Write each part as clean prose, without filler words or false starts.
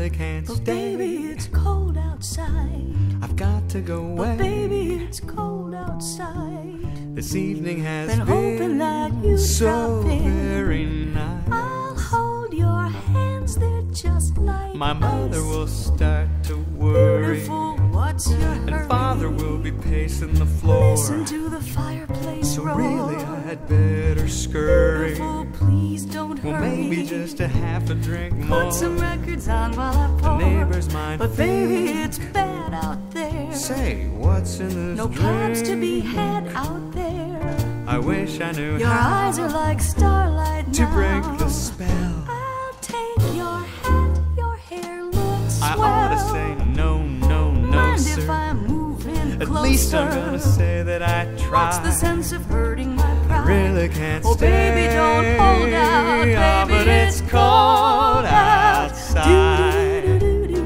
really can't But stay. baby, it's cold outside. I've got to go away. But baby, it's cold outside. This evening has Been hoping that you'd so drop in. very nice. I'll hold your hands, they're just like My mother ice. will start to worry, Beautiful, what's your hurry? and father will be pacing the floor. Listen to the fireplace So roar. really I'd better scurry. Beautiful, please don't Well, hurry. maybe just a half a drink more. Put some records on while I pour. The neighbors might But baby, think. it's bad out there. Say, what's in this No drink? clouds to be had out there. I wish I knew Your how eyes are like starlight to now. break the spell. I'll take your hat, your hair looks I swell. ought to say no, no, no, Mind sir. if I move in At closer? least I'm gonna say that I tried. What's the sense of hurting my pride? Really can't Oh, stay. baby, don't hold out, baby, Ah, but it's cold outside.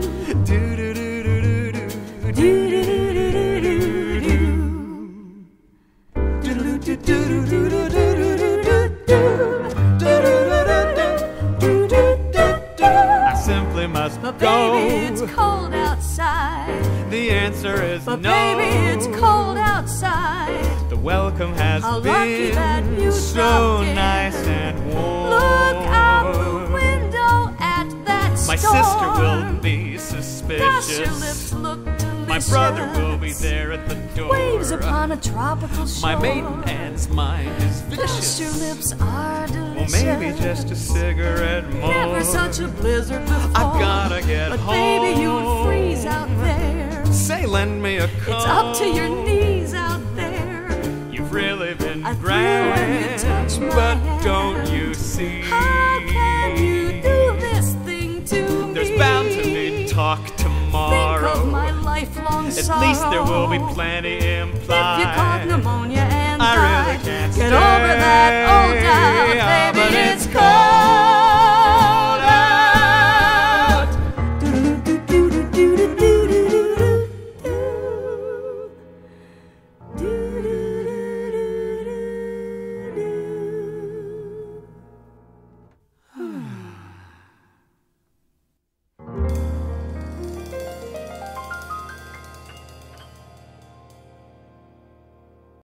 I simply must But go. baby, it's cold outside. The answer is But no. baby, it's cold outside. The welcome has How lucky that been you so dropped in. nice and warm. Look out the window at that storm. My sister will be Gosh, suspicious. your lips look delicious. My brother will be there at the door. Waves upon a tropical shore. My maiden aunt's mind is Gosh, vicious. your lips are Well, delicious. maybe just a cigarette more. Never such a blizzard before. I've gotta get but home. But baby, you'd freeze out there. Say, lend me a coat. It's up to your knees out there. You've really been I thrill when you grand, touch my but hand. don't you see? How can you do this thing to me? There's bound to be talk tomorrow. Think of my lifelong sorrow. At least there will be plenty implied. If you caught pneumonia and I really died, can't get stay. over that old